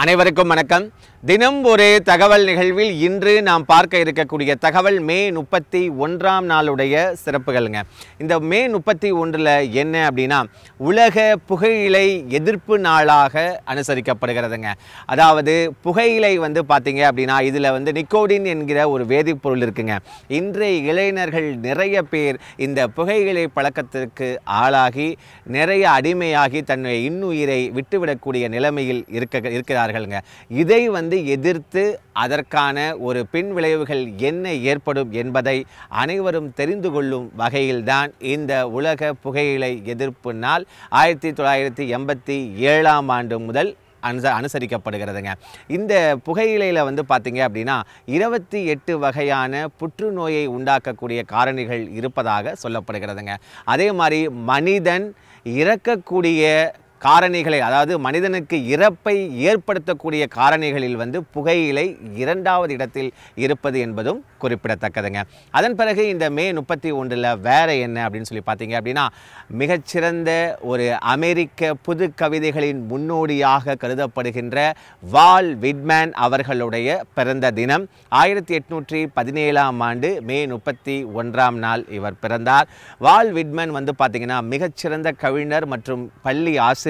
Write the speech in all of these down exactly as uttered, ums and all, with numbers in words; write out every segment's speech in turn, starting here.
அனைவருக்கும் வணக்கம். தினம் ஒரு தகவல் நிகழ்வில் இன்று நாம் பார்க்க இருக்கக்கூடிய தகவல் மே முப்பத்தி ஒன்றாம் நாளுடைய சிறப்புகள்ங்க. இந்த மே முப்பத்தி ஒன்றில் என்ன அப்படின்னா உலக புகையிலை எதிர்ப்பு நாளாக அனுசரிக்கப்படுகிறதுங்க. அதாவது புகையிலை வந்து பார்த்தீங்க அப்படின்னா இதில் வந்து நிக்கோடின் என்கிற ஒரு வேதிப்பொருள் இருக்குங்க. இன்றைய இளைஞர்கள் நிறைய பேர் இந்த புகையிலை பழக்கத்திற்கு ஆளாகி நிறைய அடிமையாகி தன்னுடைய இன்னுயிரை விட்டுவிடக்கூடிய நிலைமையில் இருக்க இருக்கிறார். இதை வந்து எதிர்த்து அதற்கான ஒரு பின் விளைவுகள் என்ன ஏற்படும் என்பதை அனைவரும் தெரிந்து கொள்ளும் வகையில்தான் இந்த உலக புகையிலை எதிர்ப்பு நாள் ஆயிரத்தி தொள்ளாயிரத்தி எண்பத்தி ஏழாம் ஆண்டு முதல் அனுச அனுசரிக்கப்படுகிறதுங்க. இந்த புகையிலையில் வந்து பார்த்தீங்க அப்படின்னா இருபத்தி எட்டு வகையான புற்றுநோயை உண்டாக்கக்கூடிய காரணிகள் இருப்பதாக சொல்லப்படுகிறதுங்க. அதே மாதிரி மனிதன் இறக்கக்கூடிய காரணிகளை, அதாவது மனிதனுக்கு இறப்பை ஏற்படுத்தக்கூடிய காரணிகளில் வந்து புகையிலை இரண்டாவது இடத்தில் இருப்பது என்பதும் குறிப்பிடத்தக்கதுங்க. அதன் பிறகு இந்த மே முப்பத்தி ஒன்றில் வேற என்ன அப்படின்னு சொல்லி பார்த்தீங்க அப்படின்னா மிகச்சிறந்த ஒரு அமெரிக்க புது கவிதைகளின் முன்னோடியாக கருதப்படுகின்ற வால் விட்மேன் அவர்களுடைய பிறந்த தினம். ஆயிரத்தி எட்நூற்றி பதினேழாம் ஆண்டு மே முப்பத்தி ஒன்றாம் நாள் இவர் பிறந்தார். வால் விட்மேன் வந்து பார்த்தீங்கன்னா மிகச்சிறந்த கவிஞர் மற்றும் பள்ளி ஆசிரியர்,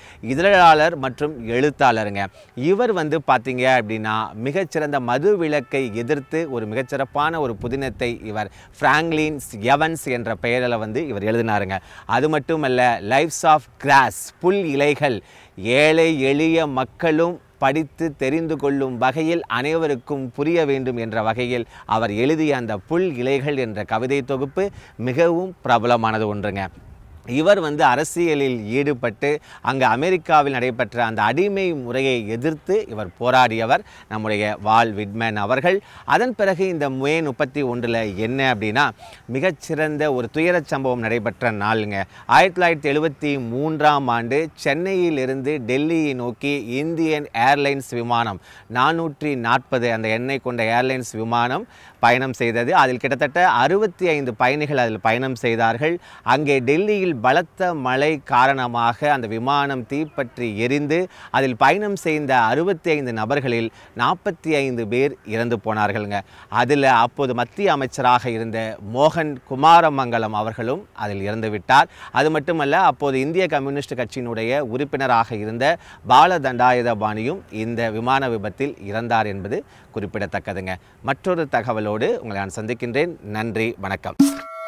இதழாளர் மற்றும் எழுத்தாளருங்க. இவர் வந்து பார்த்தீங்க அப்படின்னா மிகச்சிறந்த மது விலக்கை எதிர்த்து ஒரு மிகச்சிறப்பான ஒரு புதினத்தை இவர் பிராங்க்லின் எவன்ஸ் என்ற பெயரில் வந்து இவர் எழுதினாருங்க. அது மட்டுமல்ல, லைஃப்ஸ் ஆஃப் கிராஸ், புல் இலைகள், ஏழை எளிய மக்களும் படித்து தெரிந்து கொள்ளும் வகையில் அனைவருக்கும் புரிய வேண்டும் என்ற வகையில் அவர் எழுதிய அந்த புல் இலைகள் என்ற கவிதை தொகுப்பு மிகவும் பிரபலமானது ஒன்றுங்க. இவர் வந்து அரசியலில் ஈடுபட்டு அங்கே அமெரிக்காவில் நடைபெற்ற அந்த அடிமை முறையை எதிர்த்து இவர் போராடியவர் நம்முடைய வால் விட்மேன் அவர்கள். அதன் பிறகு இந்த மே முப்பத்தி ஒன்றில் என்ன அப்படின்னா மிகச்சிறந்த ஒரு துயரச் சம்பவம் நடைபெற்ற நாளுங்க. ஆயிரத்தி தொள்ளாயிரத்தி எழுபத்தி மூன்றாம் ஆண்டு சென்னையிலிருந்து டெல்லியை நோக்கி இந்தியன் ஏர்லைன்ஸ் விமானம் நானூற்றி நாற்பது அந்த எண்ணெய் கொண்ட ஏர்லைன்ஸ் விமானம் பயணம் செய்தது. அதில் கிட்டத்தட்ட அறுபத்தி ஐந்து பயணிகள் அதில் பயணம் செய்தார்கள். அங்கே டெல்லியில் பலத்த மழை காரணமாக அந்த விமானம் தீப்பற்றி எரிந்து அதில் பயணம் செய்த அறுபத்தி ஐந்து நபர்களில் நாற்பத்தி ஐந்து பேர் இறந்து போனார்கள்ங்க. அதில் அப்போது மத்திய அமைச்சராக இருந்த மோகன் குமாரமங்கலம் அவர்களும் அதில் இறந்து விட்டார். அது மட்டுமல்ல, அப்போது இந்திய கம்யூனிஸ்ட் கட்சியினுடைய உறுப்பினராக இருந்த பாலதண்டாயுதபாணியும் இந்த விமான விபத்தில் இறந்தார் என்பது குறிப்பிடத்தக்கதுங்க. மற்றொரு தகவலோடு உங்களை நான் சந்திக்கின்றேன். நன்றி, வணக்கம்.